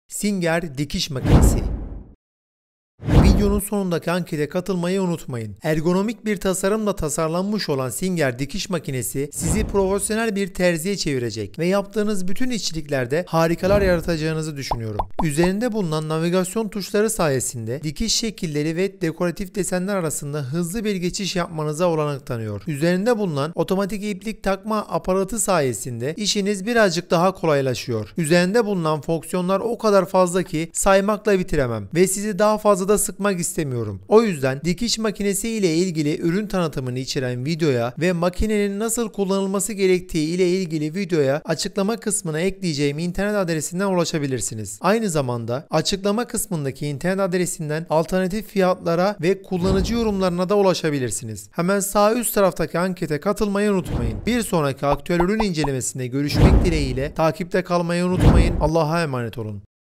Singer dikiş makinesi. Videonun sonundaki ankete katılmayı unutmayın. Ergonomik bir tasarımla tasarlanmış olan Singer dikiş makinesi sizi profesyonel bir terziye çevirecek ve yaptığınız bütün işçiliklerde harikalar yaratacağınızı düşünüyorum. Üzerinde bulunan navigasyon tuşları sayesinde dikiş şekilleri ve dekoratif desenler arasında hızlı bir geçiş yapmanıza olanak tanıyor. Üzerinde bulunan otomatik iplik takma aparatı sayesinde işiniz birazcık daha kolaylaşıyor. Üzerinde bulunan fonksiyonlar o kadar fazla ki saymakla bitiremem ve sizi daha fazla da sıkmak istemiyorum. O yüzden dikiş makinesi ile ilgili ürün tanıtımını içeren videoya ve makinenin nasıl kullanılması gerektiği ile ilgili videoya açıklama kısmına ekleyeceğim internet adresinden ulaşabilirsiniz. Aynı zamanda açıklama kısmındaki internet adresinden alternatif fiyatlara ve kullanıcı yorumlarına da ulaşabilirsiniz. Hemen sağ üst taraftaki ankete katılmayı unutmayın. Bir sonraki aktüel ürün incelemesinde görüşmek dileğiyle takipte kalmayı unutmayın. Allah'a emanet olun.